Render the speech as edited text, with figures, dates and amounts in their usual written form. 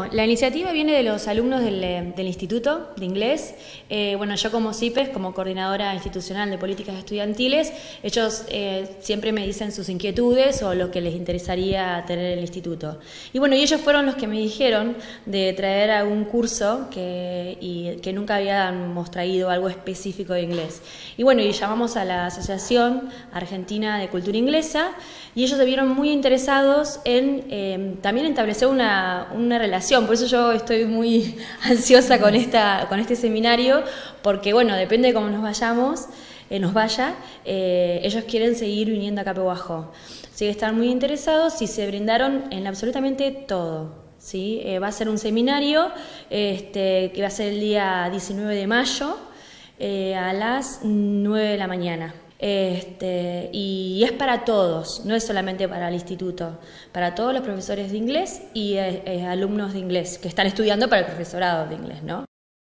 la iniciativa viene de los alumnos del Instituto de Inglés. Bueno, yo como CIPES, como coordinadora institucional de políticas estudiantiles, ellos siempre me dicen sus inquietudes o lo que les interesaría tener el instituto. Y bueno, y ellos fueron los que me dijeron de traer algún curso que nunca habíamos traído algo específico de inglés. Y bueno, y llamamos a la Asociación Argentina de Cultura Inglesa y ellos se vieron muy interesados en también establecer una relación. Por eso yo estoy muy ansiosa con este seminario, porque bueno, depende de cómo nos vaya, ellos quieren seguir viniendo acá a Pehuajó. Así que están muy interesados y se brindaron en absolutamente todo. ¿Sí? Va a ser un seminario que va a ser el día 19 de mayo a las 9 de la mañana. Y es para todos, no es solamente para el instituto, para todos los profesores de inglés y alumnos de inglés que están estudiando para el profesorado de inglés, ¿no?